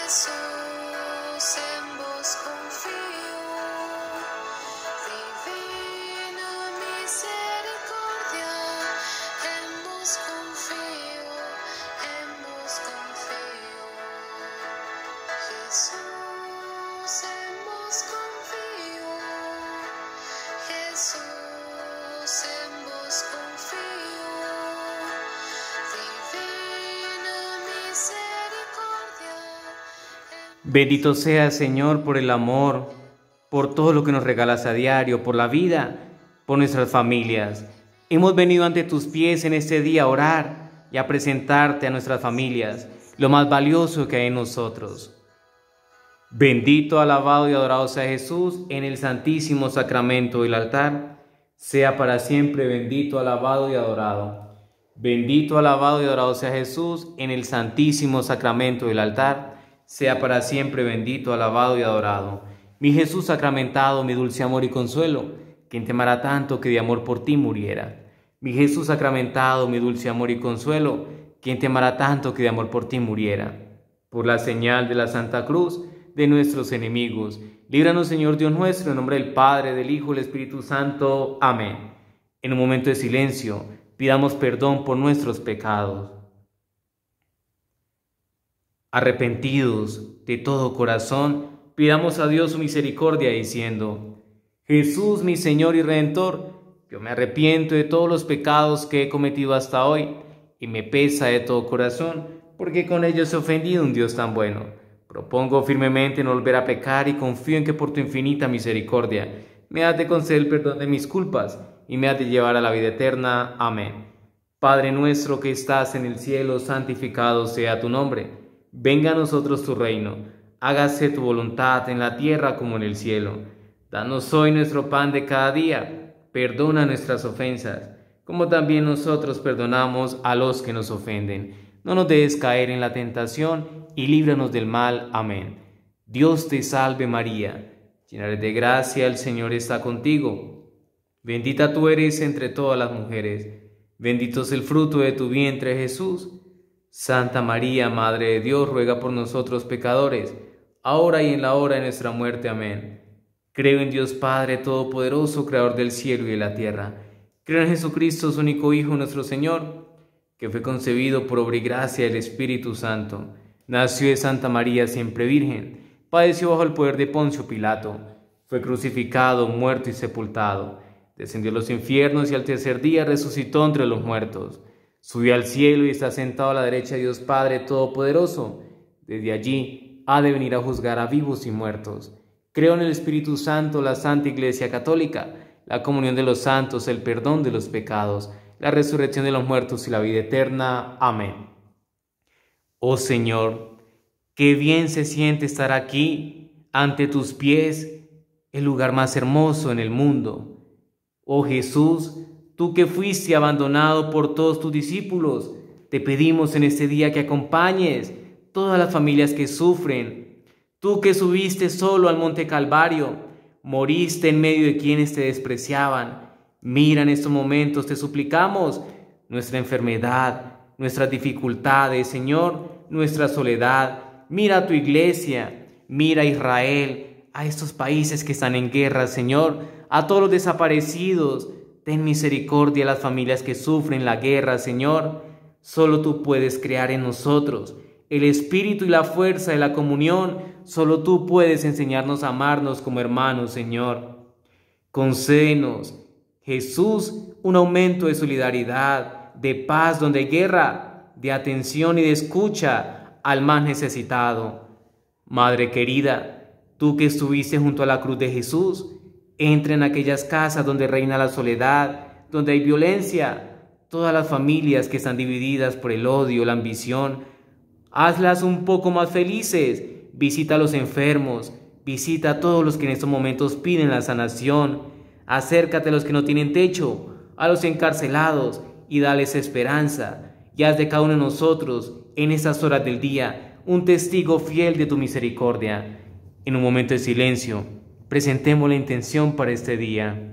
Jesús, en vos confío, divina misericordia, en vos confío, en vos confío. Jesús, en vos confío, Jesús, en vos confío, divina misericordia. Bendito seas, Señor, por el amor, por todo lo que nos regalas a diario, por la vida, por nuestras familias. Hemos venido ante tus pies en este día a orar y a presentarte a nuestras familias, lo más valioso que hay en nosotros. Bendito, alabado y adorado sea Jesús en el santísimo sacramento del altar. Sea para siempre bendito, alabado y adorado. Bendito, alabado y adorado sea Jesús en el santísimo sacramento del altar. Sea para siempre bendito, alabado y adorado. Mi Jesús sacramentado, mi dulce amor y consuelo, quien te amará tanto que de amor por ti muriera. Mi Jesús sacramentado, mi dulce amor y consuelo, quien te amará tanto que de amor por ti muriera. Por la señal de la Santa Cruz de nuestros enemigos, líbranos, Señor Dios nuestro, en nombre del Padre, del Hijo y del Espíritu Santo. Amén. En un momento de silencio, pidamos perdón por nuestros pecados. Arrepentidos de todo corazón, pidamos a Dios su misericordia diciendo: Jesús, mi Señor y Redentor, yo me arrepiento de todos los pecados que he cometido hasta hoy y me pesa de todo corazón, porque con ellos he ofendido a un Dios tan bueno. Propongo firmemente no volver a pecar y confío en que por tu infinita misericordia me has de conceder el perdón de mis culpas y me has de llevar a la vida eterna. Amén. Padre nuestro que estás en el cielo, santificado sea tu nombre. Venga a nosotros tu reino, hágase tu voluntad en la tierra como en el cielo. Danos hoy nuestro pan de cada día, perdona nuestras ofensas, como también nosotros perdonamos a los que nos ofenden. No nos dejes caer en la tentación y líbranos del mal. Amén. Dios te salve María, llena eres de gracia, el Señor está contigo. Bendita tú eres entre todas las mujeres, bendito es el fruto de tu vientre Jesús. Santa María, Madre de Dios, ruega por nosotros pecadores, ahora y en la hora de nuestra muerte. Amén. Creo en Dios Padre Todopoderoso, Creador del cielo y de la tierra. Creo en Jesucristo, su único Hijo, nuestro Señor, que fue concebido por obra y gracia del Espíritu Santo. Nació de Santa María, siempre Virgen. Padeció bajo el poder de Poncio Pilato. Fue crucificado, muerto y sepultado. Descendió a los infiernos y al tercer día resucitó entre los muertos. Subió al cielo y está sentado a la derecha de Dios Padre Todopoderoso. Desde allí ha de venir a juzgar a vivos y muertos. Creo en el Espíritu Santo, la Santa Iglesia Católica, la comunión de los santos, el perdón de los pecados, la resurrección de los muertos y la vida eterna. Amén. Oh Señor, qué bien se siente estar aquí, ante tus pies, el lugar más hermoso en el mundo. Oh Jesús, tú que fuiste abandonado por todos tus discípulos, te pedimos en este día que acompañes todas las familias que sufren. Tú que subiste solo al monte Calvario, moriste en medio de quienes te despreciaban. Mira en estos momentos, te suplicamos, nuestra enfermedad, nuestras dificultades, Señor, nuestra soledad. Mira a tu iglesia, mira a Israel, a estos países que están en guerra, Señor, a todos los desaparecidos. Ten misericordia a las familias que sufren la guerra, Señor. Solo tú puedes crear en nosotros el espíritu y la fuerza de la comunión. Solo tú puedes enseñarnos a amarnos como hermanos, Señor. Concédenos, Jesús, un aumento de solidaridad, de paz donde hay guerra, de atención y de escucha al más necesitado. Madre querida, tú que estuviste junto a la cruz de Jesús, entra en aquellas casas donde reina la soledad, donde hay violencia, todas las familias que están divididas por el odio, la ambición. Hazlas un poco más felices. Visita a los enfermos, visita a todos los que en estos momentos piden la sanación. Acércate a los que no tienen techo, a los encarcelados y dales esperanza. Y haz de cada uno de nosotros, en estas horas del día, un testigo fiel de tu misericordia. En un momento de silencio, presentemos la intención para este día.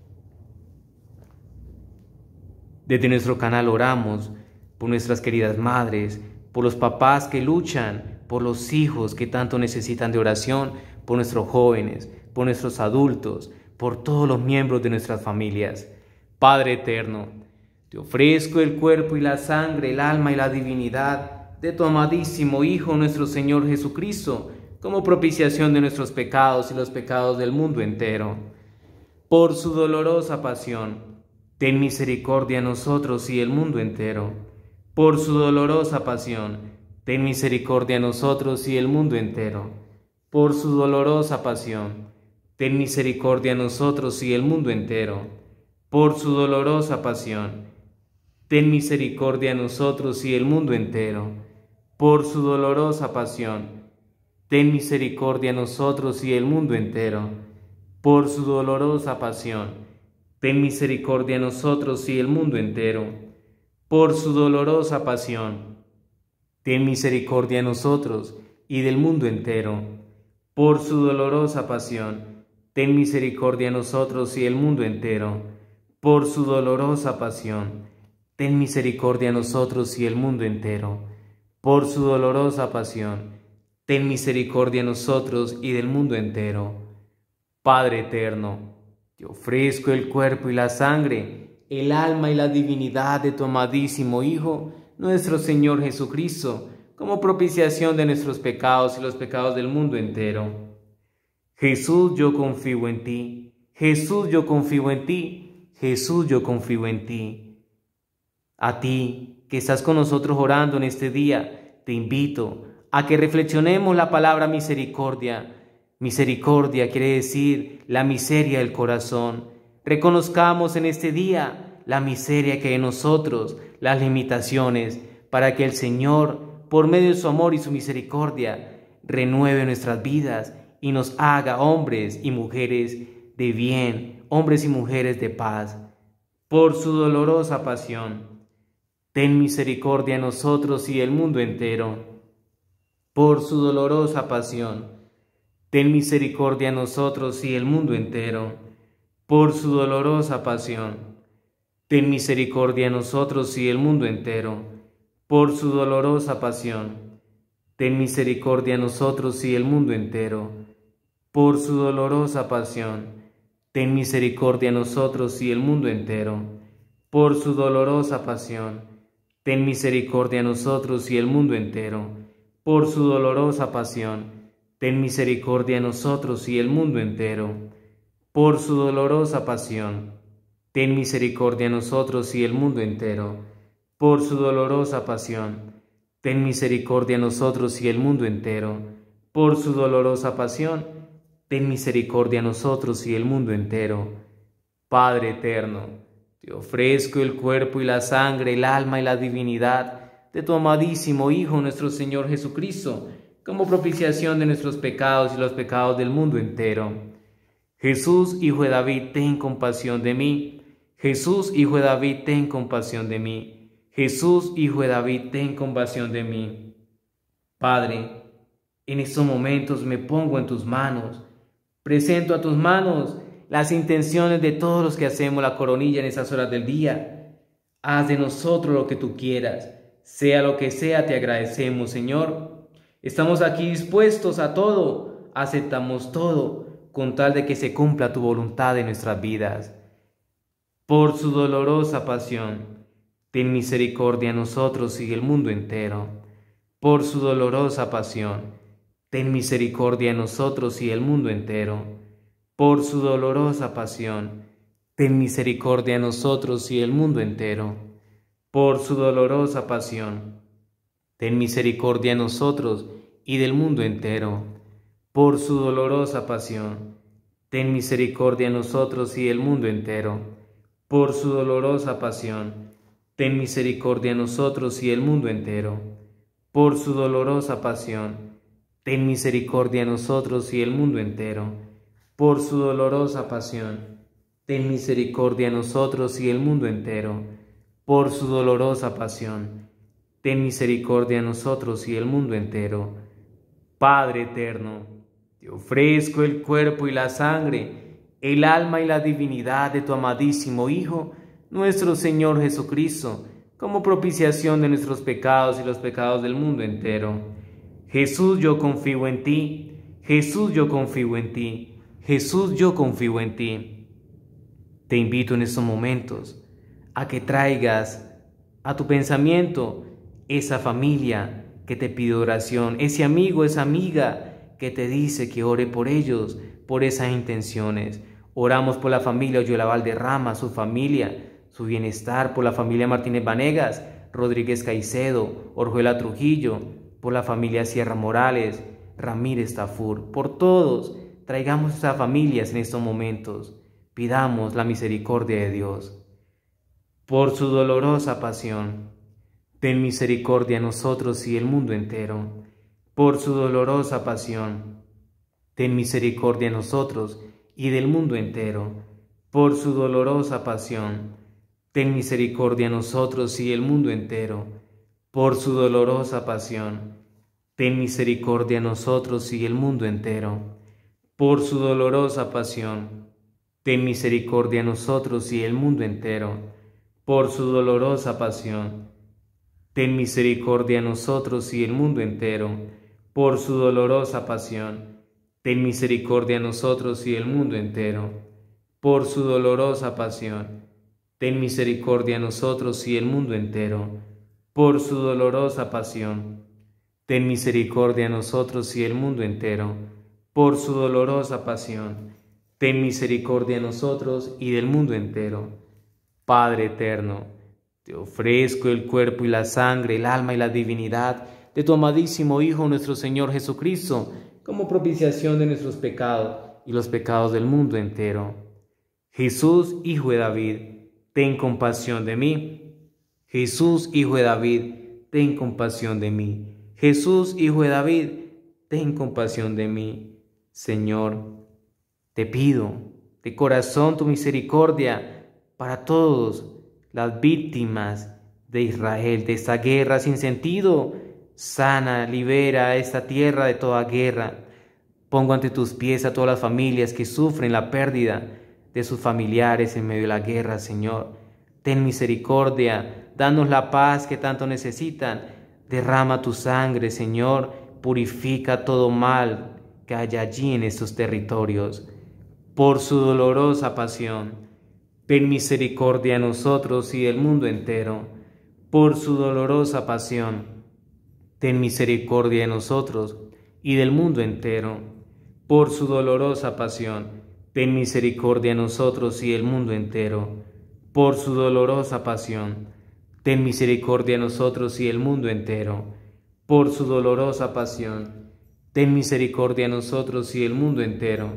Desde nuestro canal oramos por nuestras queridas madres, por los papás que luchan por los hijos que tanto necesitan de oración, por nuestros jóvenes, por nuestros adultos, por todos los miembros de nuestras familias. Padre eterno, te ofrezco el cuerpo y la sangre, el alma y la divinidad de tu amadísimo Hijo, nuestro Señor Jesucristo, como propiciación de nuestros pecados y los pecados del mundo entero. Por su dolorosa pasión, ten misericordia a nosotros y el mundo entero. Por su dolorosa pasión, ten misericordia a nosotros y el mundo entero. Por su dolorosa pasión, ten misericordia a nosotros y el mundo entero. Por su dolorosa pasión, ten misericordia a nosotros y el mundo entero. Por su dolorosa pasión, ten misericordia a nosotros y el mundo entero. Por su dolorosa pasión, ten misericordia a nosotros y el mundo entero. Por su dolorosa pasión, ten misericordia a nosotros y del mundo entero. Por su dolorosa pasión, ten misericordia a nosotros y el mundo entero. Por su dolorosa pasión, ten misericordia a nosotros y el mundo entero. Por su dolorosa pasión, ten misericordia a nosotros y del mundo entero. Padre eterno, te ofrezco el cuerpo y la sangre, el alma y la divinidad de tu amadísimo Hijo, nuestro Señor Jesucristo, como propiciación de nuestros pecados y los pecados del mundo entero. Jesús, yo confío en ti. Jesús, yo confío en ti. Jesús, yo confío en ti. A ti, que estás con nosotros orando en este día, te invito a que reflexionemos la palabra misericordia. Misericordia quiere decir la miseria del corazón. Reconozcamos en este día la miseria que hay en nosotros, las limitaciones, para que el Señor, por medio de su amor y su misericordia, renueve nuestras vidas y nos haga hombres y mujeres de bien, hombres y mujeres de paz. Por su dolorosa pasión, ten misericordia a nosotros y el mundo entero. Por su dolorosa pasión, ten misericordia a nosotros y el mundo entero. Por su dolorosa pasión, ten misericordia a nosotros y el mundo entero. Por su dolorosa pasión, ten misericordia a nosotros y el mundo entero. Por su dolorosa pasión, ten misericordia a nosotros y el mundo entero. Por su dolorosa pasión, ten misericordia a nosotros y el mundo entero. Por su dolorosa pasión, ten misericordia a nosotros y el mundo entero. Por su dolorosa pasión, ten misericordia a nosotros y el mundo entero. Por su dolorosa pasión, ten misericordia a nosotros y el mundo entero. Por su dolorosa pasión, ten misericordia a nosotros y el mundo entero. Padre eterno, te ofrezco el cuerpo y la sangre, el alma y la divinidad de tu amadísimo Hijo, nuestro Señor Jesucristo, como propiciación de nuestros pecados y los pecados del mundo entero. Jesús, Hijo de David, ten compasión de mí. Jesús, Hijo de David, ten compasión de mí. Jesús, Hijo de David, ten compasión de mí. Padre, en estos momentos me pongo en tus manos. Presento a tus manos las intenciones de todos los que hacemos la coronilla en esas horas del día. Haz de nosotros lo que tú quieras. Sea lo que sea, te agradecemos, Señor. Estamos aquí dispuestos a todo, aceptamos todo, con tal de que se cumpla tu voluntad en nuestras vidas. Por su dolorosa pasión, ten misericordia a nosotros y el mundo entero. Por su dolorosa pasión, ten misericordia a nosotros y el mundo entero. Por su dolorosa pasión, ten misericordia a nosotros y el mundo entero. Por su dolorosa pasión, ten misericordia a nosotros y del mundo entero. Por su dolorosa pasión, ten misericordia a nosotros y del mundo entero. Por su dolorosa pasión, ten misericordia a nosotros y el mundo entero. Por su dolorosa pasión, ten misericordia a nosotros y el mundo entero. Por su dolorosa pasión, ten misericordia a nosotros y el mundo entero. Por su dolorosa pasión, ten misericordia a nosotros y el mundo entero. Padre eterno, te ofrezco el cuerpo y la sangre, el alma y la divinidad de tu amadísimo Hijo, nuestro Señor Jesucristo, como propiciación de nuestros pecados y los pecados del mundo entero. Jesús, yo confío en ti. Jesús, yo confío en ti. Jesús, yo confío en ti. Te invito en estos momentos a que traigas a tu pensamiento esa familia que te pide oración, ese amigo, esa amiga que te dice que ore por ellos, por esas intenciones. Oramos por la familia Oyola Valderrama, su familia, su bienestar, por la familia Martínez Vanegas, Rodríguez Caicedo, Orjuela Trujillo, por la familia Sierra Morales, Ramírez Tafur, por todos. Traigamos esas familias en estos momentos. Pidamos la misericordia de Dios. Por su dolorosa pasión, ten misericordia a nosotros y el mundo entero. Por su dolorosa pasión, ten misericordia a nosotros y del mundo entero. Por su dolorosa pasión, ten misericordia a nosotros y el mundo entero. Por su dolorosa pasión, ten misericordia a nosotros y el mundo entero. Por su dolorosa pasión, ten misericordia a nosotros y el mundo entero. Por su dolorosa pasión, ten misericordia a nosotros y el mundo entero. Por su dolorosa pasión, ten misericordia a nosotros y el mundo entero. Por su dolorosa pasión, ten misericordia a nosotros y el mundo entero. Por su dolorosa pasión, ten misericordia a nosotros y el mundo entero. Por su dolorosa pasión, ten misericordia a nosotros y del mundo entero. Padre eterno, te ofrezco el cuerpo y la sangre, el alma y la divinidad de tu amadísimo Hijo, nuestro Señor Jesucristo, como propiciación de nuestros pecados y los pecados del mundo entero. Jesús, Hijo de David, ten compasión de mí. Jesús, Hijo de David, ten compasión de mí. Jesús, Hijo de David, ten compasión de mí. Señor, te pido de corazón tu misericordia para todas las víctimas de Israel, de esta guerra sin sentido. Sana, libera esta tierra de toda guerra. Pongo ante tus pies a todas las familias que sufren la pérdida de sus familiares en medio de la guerra, Señor. Ten misericordia, danos la paz que tanto necesitan. Derrama tu sangre, Señor, purifica todo mal que haya allí en estos territorios. Por su dolorosa pasión, ten misericordia a nosotros y del mundo entero. Por su dolorosa pasión, ten misericordia a nosotros y del mundo entero. Por su dolorosa pasión, ten misericordia a nosotros y del mundo entero. Por su dolorosa pasión, ten misericordia a nosotros y del mundo entero. Por su dolorosa pasión, ten misericordia a nosotros y del mundo entero.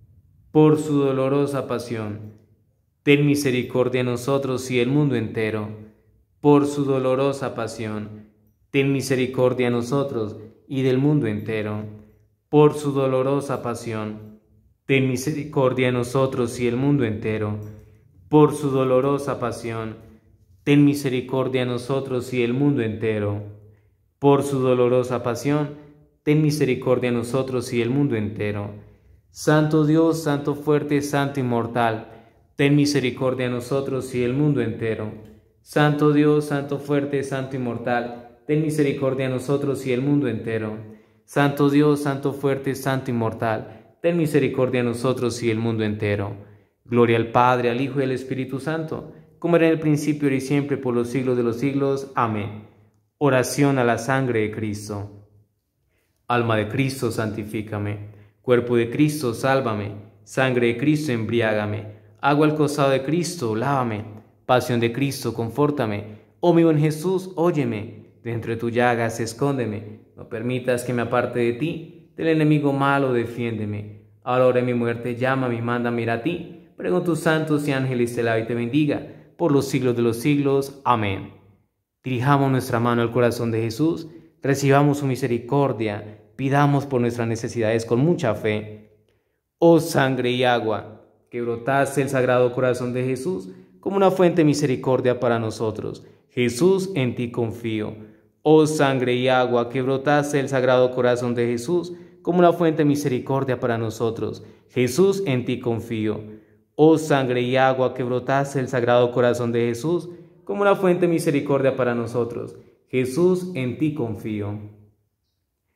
Por su dolorosa pasión, ten misericordia a nosotros y el mundo entero. Por su dolorosa pasión, ten misericordia a nosotros y del mundo entero. Por su dolorosa pasión, ten misericordia a nosotros y el mundo entero. Por su dolorosa pasión, ten misericordia a nosotros y el mundo entero. Por su dolorosa pasión, ten misericordia a nosotros y el mundo entero. Santo Dios, Santo fuerte, Santo inmortal, ten misericordia a nosotros y el mundo entero. Santo Dios, Santo fuerte, Santo inmortal, ten misericordia a nosotros y el mundo entero. Santo Dios, Santo fuerte, Santo inmortal, ten misericordia a nosotros y el mundo entero. Gloria al Padre, al Hijo y al Espíritu Santo, como era en el principio, ahora y siempre, por los siglos de los siglos. Amén. Oración a la sangre de Cristo. Alma de Cristo, santifícame. Cuerpo de Cristo, sálvame. Sangre de Cristo, embriágame. Agua al costado de Cristo, lávame. Pasión de Cristo, confórtame. Oh mi buen Jesús, óyeme. Dentro de tu llagas, escóndeme. No permitas que me aparte de ti. Del enemigo malo, defiéndeme. A la hora de mi muerte, llámame y mándame ir a ti. Prego tus santos y ángeles te lave y te bendiga. Por los siglos de los siglos. Amén. Dirijamos nuestra mano al corazón de Jesús. Recibamos su misericordia. Pidamos por nuestras necesidades con mucha fe. Oh sangre y agua, que brotaste el sagrado corazón de Jesús como una fuente de misericordia para nosotros. Jesús, en ti confío. Oh sangre y agua, que brotaste el sagrado corazón de Jesús como una fuente de misericordia para nosotros. Jesús, en ti confío. Oh sangre y agua, que brotaste el sagrado corazón de Jesús como una fuente de misericordia para nosotros. Jesús, en ti confío.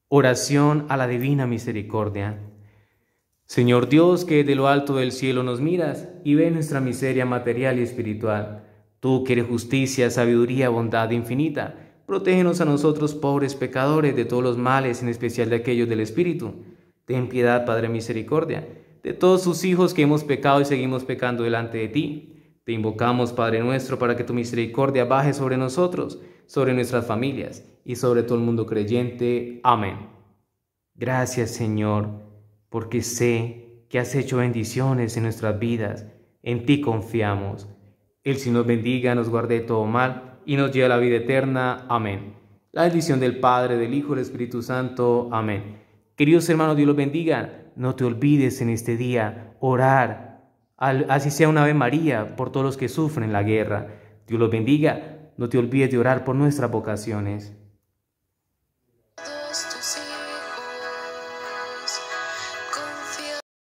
Oración a la divina misericordia. Señor Dios, que de lo alto del cielo nos miras y ves nuestra miseria material y espiritual, tú que eres justicia, sabiduría, bondad infinita, protégenos a nosotros pobres pecadores de todos los males, en especial de aquellos del Espíritu. Ten piedad, Padre misericordia, de todos tus hijos que hemos pecado y seguimos pecando delante de ti. Te invocamos, Padre nuestro, para que tu misericordia baje sobre nosotros, sobre nuestras familias y sobre todo el mundo creyente. Amén. Gracias, Señor, porque sé que has hecho bendiciones en nuestras vidas. En ti confiamos. El Señor nos bendiga, nos guarde de todo mal y nos lleve a la vida eterna. Amén. La bendición del Padre, del Hijo y del Espíritu Santo. Amén. Queridos hermanos, Dios los bendiga. No te olvides en este día orar, así sea una Ave María, por todos los que sufren la guerra. Dios los bendiga. No te olvides de orar por nuestras vocaciones.